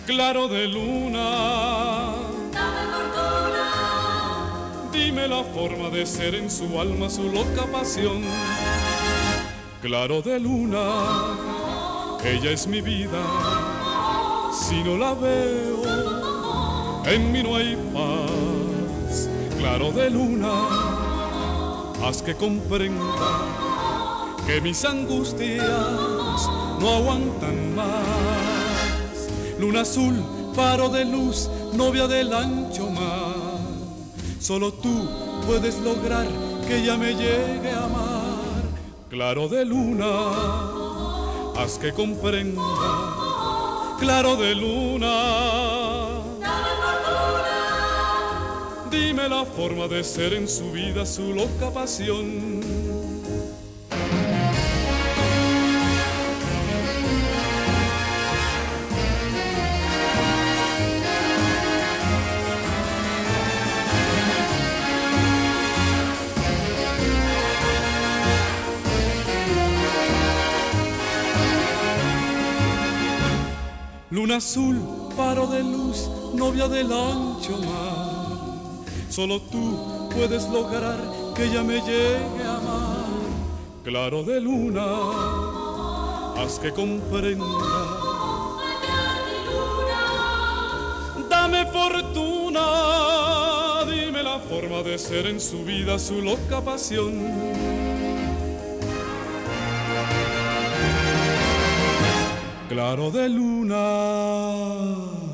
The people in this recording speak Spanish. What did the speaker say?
Claro de luna, dame fortuna. dime la forma de ser en su alma, su loca pasión. Claro de luna, ella es mi vida. Si no la veo, en mí no hay paz. Claro de luna, haz que comprenda que mis angustias no aguantan más. Luna azul, faro de luz, novia del ancho mar. Solo tú puedes lograr que ella me llegue a amar. Claro de luna, haz que comprenda. Claro de luna, Dame fortuna. dime la forma de ser en su vida, su loca pasión. Luna azul, faro de luz, novia del ancho mar. Solo tú puedes lograr que ella me llegue a amar. Claro de luna, haz que comprenda. Dame fortuna, dime la forma de ser en su vida, su loca pasión. Claro de luna.